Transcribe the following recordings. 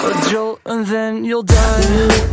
a jolt and then you'll die.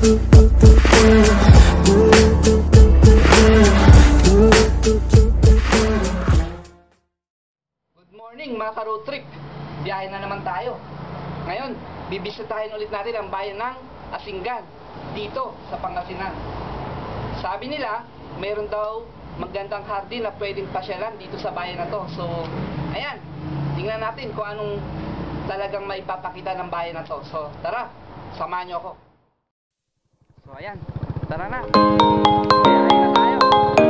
Good morning mga ka-road trip. Biyahe na naman tayo. Ngayon, bibisitahin ulit natin ang bayan ng Asingan dito sa Pangasinan. Sabi nila, mayroon daw magandang hardin na pwedeng pasyalan dito sa bayan na to. So, ayan, tingnan natin kung anong talagang maipapakita ng bayan na to. So, tara, samahan nyo ako. So, ayan, tara na. Biyahe na tayo.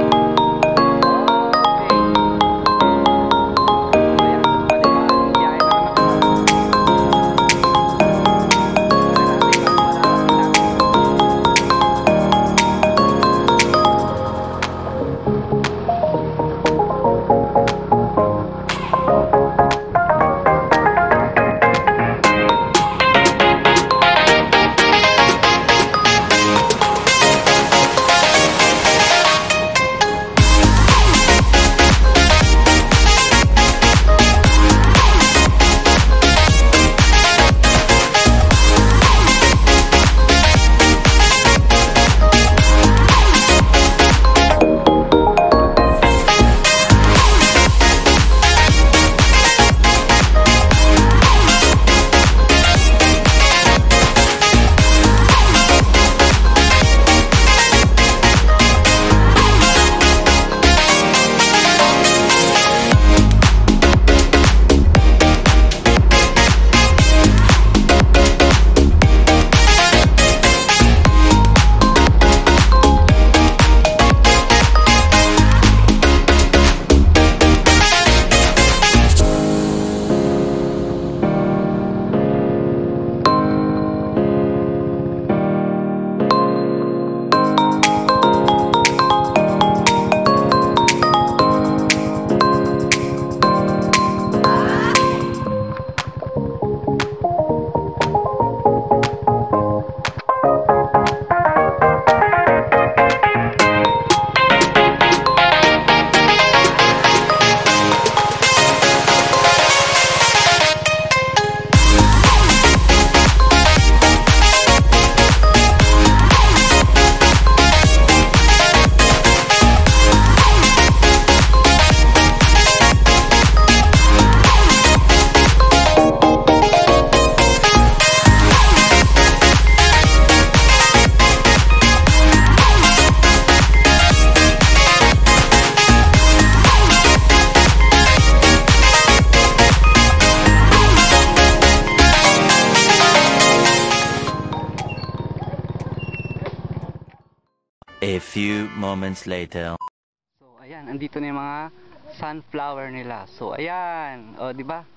A few moments later. So ayan, andito na yung mga sunflower nila. So ayan, oh, di ba?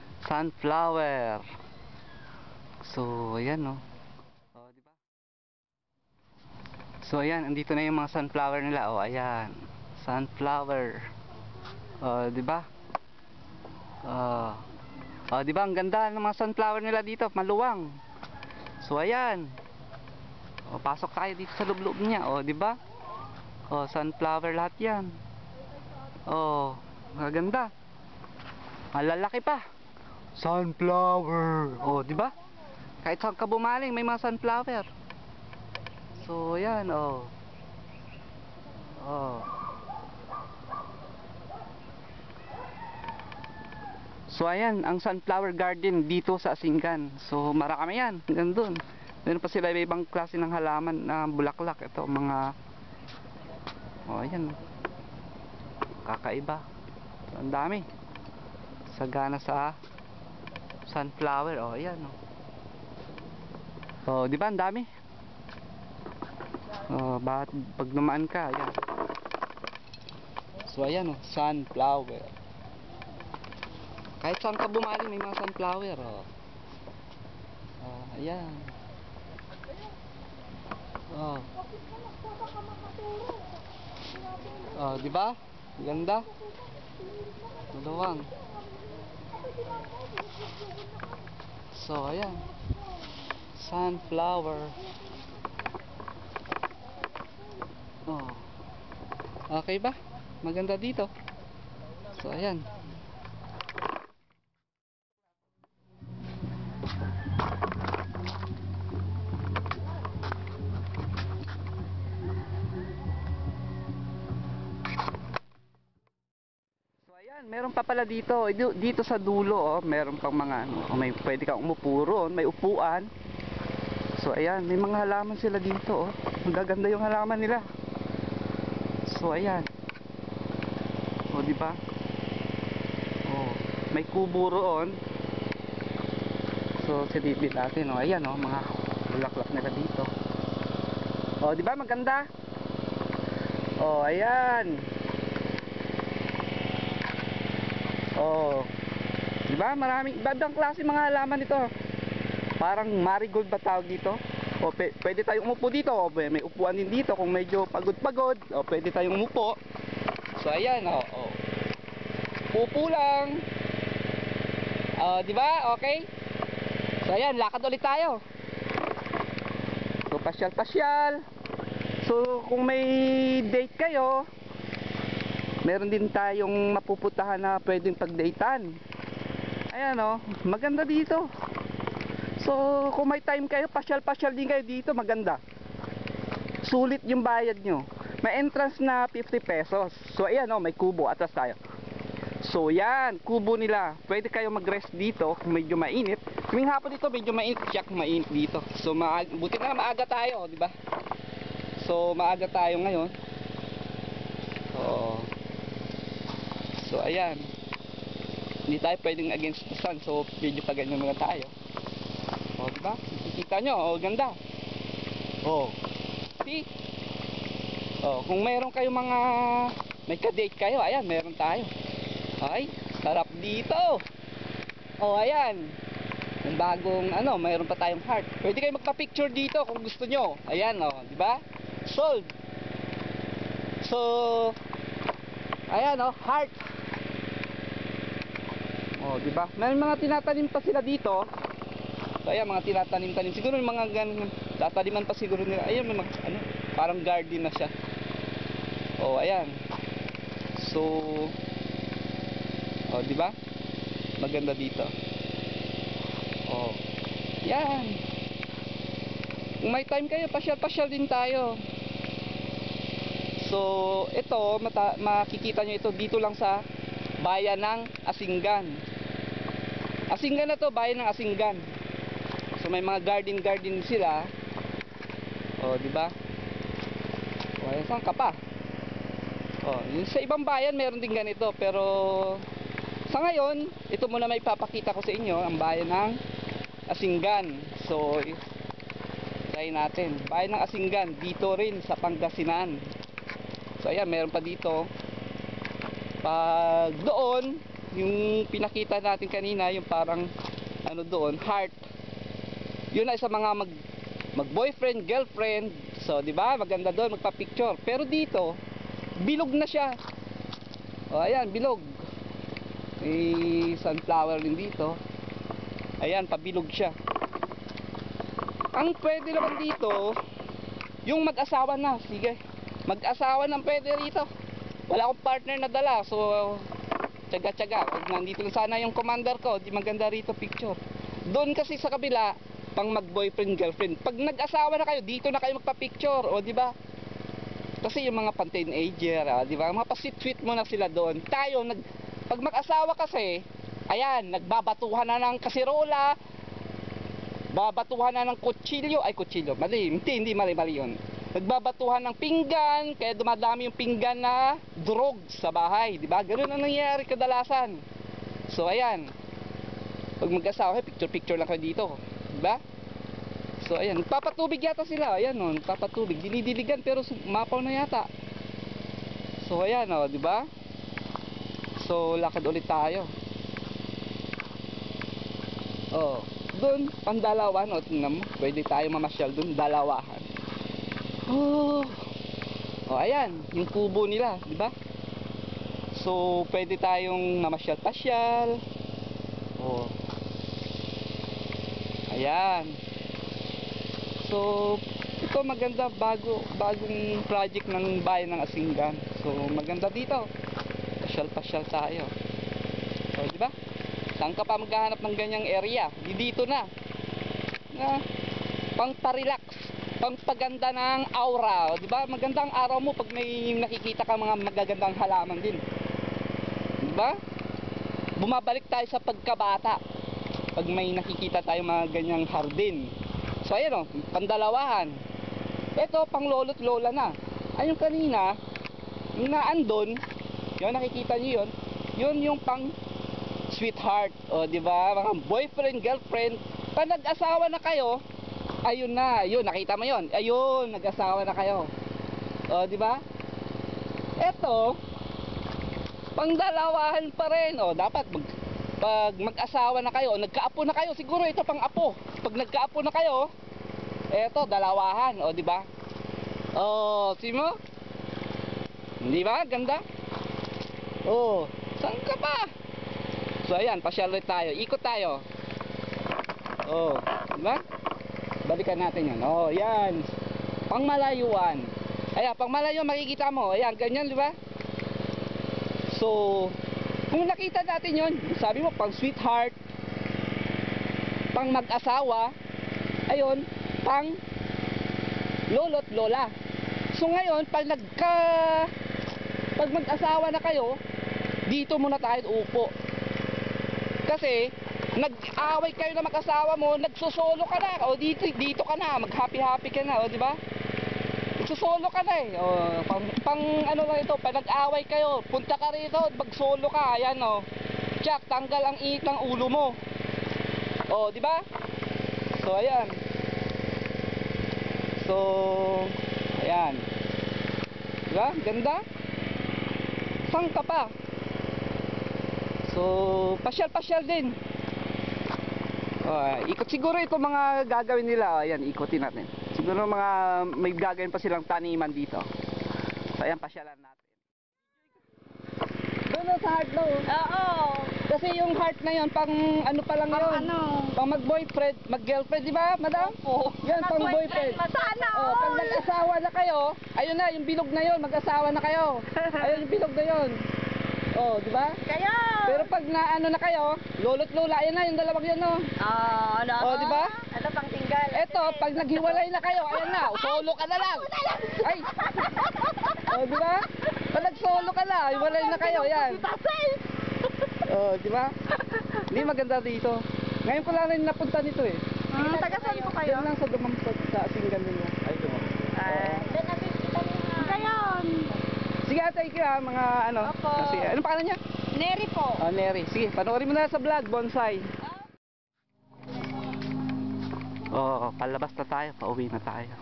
Sunflower. So ayan, no. Oh, di ba? So ayan, andito na yung mga sunflower nila. Oh, ayan. Sunflower. Oh, di ba? Oh, di ba? Ang ganda ng mga sunflower nila dito, maluwang. So ayan. O, pasok tayo dito sa loob-loob niya. O, di ba? O, sunflower lahat 'yan. O, maganda. Malalaki pa. Sunflower. O, di ba? Kahit saan ka bumaling, may mga sunflower. So, ayan, o. O. So, ayan, ang sunflower garden dito sa Asingan. So, marami yan. Hanggang doon. Meron pa sila ibang klase ng halaman na bulaklak. Ito mga ayan, kakaiba. So, ang dami. Sagana sa sunflower. Ayan. Di ba ang dami? Pag dumaan ka, ayan. So ayan, sunflower. Kahit saan ka bumaling may mga sunflower. Ayan. Di ba? Ganda. Maluwang. So, ayan. Sunflower. Okay ba? Maganda dito. So, ayan. Ayan, meron pa pala dito. Dito sa dulo, oh, meron pang mga ano, may pwede kang umupo roon, may upuan. So ayan, may mga halaman sila dito, oh. Ang gaganda yung halaman nila. So ayan. Oh, di ba? Oh, may kubo roon. So silipin natin, oh. Ayan, oh, mga bulaklak nila dito. Oh, di ba maganda? Oh, ayan. Oh. Di ba? Maraming ibang klase mga halaman ito. Parang marigold ba tawag dito? O pwede tayong umupo dito. O may upuan din dito kung medyo pagod-pagod. O pwede tayong umupo. So ayan, o. Upo lang. O, di ba? Okay? So ayan, lakad ulit tayo. So pasyal-pasyal. So kung may date kayo, meron din tayong mapupuntahan na pwedeng pagdatean. Ayan, o, maganda dito. So kung may time kayo, pasyal-pasyal din kayo dito, maganda. Sulit yung bayad nyo. May entrance na 50 pesos. So ayan, o, may kubo, atras tayo. So yan, kubo nila. Pwede kayo mag-rest dito kung medyo mainit. Kaming hapon dito medyo mainit, siya kung mainit dito. So buti na maaga tayo, di ba? So maaga tayo ngayon. So ayan. Hindi tayo pwedeng against the sun. So medyo pa ganyan mga tayo. O, di ba? Nakikita nyo, o, ganda. O, see? O, kung mayroon kayo mga may ka-date kayo, ayan, meron tayo. Okay, sarap dito. O, ayan. Yung bagong, ano, mayroon pa tayong heart. Pwede kayo magpa-picture dito kung gusto nyo. Ayan, o, di ba? Sold. So, ayan, o, heart. O, di ba? May mga tinatanim pa sila dito. So ayan, mga tinatanim-tanim. Siguro yung mga ganun, tataniman pa siguro nila. Ayan, mga, ano, parang garden na siya. Oh, ayan. So, oh, di ba? Maganda dito. Oh. Yan. Kung may time kayo, pasyal-pasyal din tayo. So, ito, makikita nyo ito dito lang sa bayan ng Asinggan. Asinggan na to, bayan ng Asinggan. So may mga garden sila. Oh, di ba? Oh, ayan, saan ka pa? Oh, sa ibang bayan meron din ganito, pero sa ngayon, ito muna may papakita ko sa inyo, ang bayan ng Asinggan. So try natin. Bayan ng Asinggan dito rin sa Pangasinan. So ayan, meron pa dito. Pag doon, yung pinakita natin kanina, yung parang ano doon, heart. Yun ay sa mga mag-boyfriend, girlfriend. So, di ba? Maganda doon magpa-picture. Pero dito, bilog na siya. O, ayan, bilog. May sunflower din dito. Ayan, pabilog siya. Ang pwede naman dito, yung mag-asawa na. Sige, mag-asawa na pwede rito. Wala akong partner na dala. So, tsaga-tsaga. Nandito lang sana yung commander ko. Di maganda rito picture. Doon kasi sa kabila, pang mag-boyfriend, girlfriend. Pag nag-asawa na kayo, dito na kayo magpa-picture, o di ba? Kasi yung mga pan-teenager, di ba? Mga pa-sweet-sweet mo na sila doon. Tayo, pag mag-asawa kasi, ayan, nagbabatuhan na ng kasirola, babatuhan na ng kutsilyo, mali, hindi mali yun. Nagbabatuhan ng pinggan, kaya dumadami yung pinggan na drug sa bahay, di ba? Ganun ang nangyayari kadalasan. So, ayan, pag mag-asawa, picture-picture lang kayo dito. Diba? So ayan, nagpapatubig yata sila. Ayan, oh, nagpapatubig. Dinidiligan pero mapaw na yata. So ayan, oh, diba? So lakad ulit tayo. Oh, doon pandalawan, oh, tingnan mo. Pwede tayo mamasyal doon, dalawahan. Oh. Oh, ayan, yung kubo nila, diba? So pwede tayong mamasyal-pasyal. Oh. Ayan. So, ito maganda, bagong project ng bayan ng Asinggan. So, maganda dito. Pasyal-pasyal tayo. So, di ba? Saan ka pa maghahanap ng ganyang area? Dito na. Na pang-relax, pang-paganda ng aura, di ba? Magandang araw mo pag may nakikita ka mga magagandang halaman din. Di ba? bumabalik tayo sa pagkabata. Pag may nakikita tayo mga ganyang hardin. So ayan o, pandalawahan. Ito, pang lolo't lola na. Ayun kanina, yung naandun, yun, nakikita nyo yun, yun yung pang sweetheart. O, di ba? Mga boyfriend, girlfriend. Pag nag-asawa na kayo, ayun na, yun, nakita mo yun. Ayun, nag-asawa na kayo. O, di ba? Ito, pangdalawahan pa rin. O, dapat pag mag-asawa na kayo, nagkaapo na kayo, siguro ito pang apo. Pag nagkaapo na kayo, eto, dalawahan. O, di ba? O, see mo? Di ba? Ganda? O, saan ka pa? So, ayan, pasyal ulit tayo. Ikot tayo. O, di ba? Balikan natin yan. O, yan. Pangmalayuan. Ayan, pangmalayuan, makikita mo. Ayan, ganyan, di ba? So, kung nakita natin yon, sabi mo, pang sweetheart, pang mag-asawa, ayun, pang lolo't lola. So ngayon, pag mag-asawa na kayo, dito muna tayo upo. Kasi nag-away kayo na mag-asawa mo, nagsosolo ka na, o dito ka na, mag-happy-happy ka na, o di ba? Nagsosolo ka na eh. O, pang ano lang ito, pag nag-away kayo, punta ka rito, mag-solo ka, ayan o. Jack, tanggal ang init ng ulo mo. O, di ba? So ayan. So, ayan. Diba? Ganda? Saan ka pa? So, pasyal-pasyal din. Ikot siguro ito mga gagawin nila. Ayan, ikotin natin. Siguro mga may gagawin pa silang taniman dito. So, ayan, pasyalan natin. Doon sa heart mo. Oo. Kasi yung heart na yun, pang ano pa lang Pang yun. ano? Pang mag-boyfriend, mag-girlfriend, di ba, madam? Oo. Yan, pang boyfriend. Sana Oh, pag nag-asawa na kayo, ayun na, yung bilog na yun, mag-asawa na kayo. Ayun yung bilog na yun. Oh, di ba? Kayo. Pero pag na ano na kayo, lolo't lola, ayun na, yung dalawang yan, no. Ano? Oh, di ba? Ano pang tinggal? Eto, pag naghiwalay na kayo, ayan na, solo ka na lang. Ay. Oh, di ba? Pag nag-solo ka na, hiwalay na kayo, yan. Oh, di ba? Hindi maganda dito. Ngayon ko lang rin napunta nito eh. Taga saan po kayo? Diyan lang sa Dumampot, sa Asinggan nila. Ay, Dumampot. Doon natin kita niya. Ngayon. Sige ate, ikaw mga ano. Opo. Kasi, anong pangalan niya? Neri po. Oh, Neri. Sige, panoorin mo na sa vlog, bonsai. Oh, palabas na tayo, pauwi na tayo.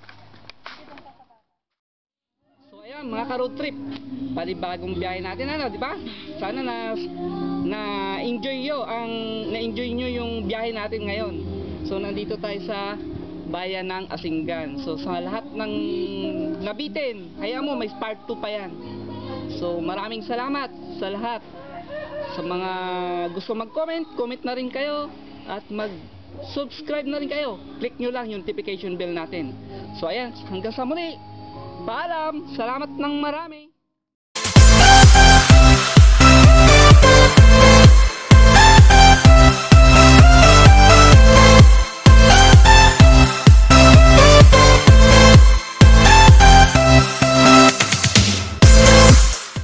So ayan, mga ka-road trip. Panibagong biyahe natin, ano, di ba? Sana na-enjoy nyo yung biyahe natin ngayon. So nandito tayo sa bayan ng Asinggan. So sa lahat ng nabitin, hayaan mo, may part 2 pa yan. So maraming salamat sa lahat. Sa mga gusto mag-comment, comment na rin kayo. At mag-subscribe na rin kayo. Click nyo lang yung notification bell natin. So ayan, hanggang sa muli. Paalam! Salamat ng marami!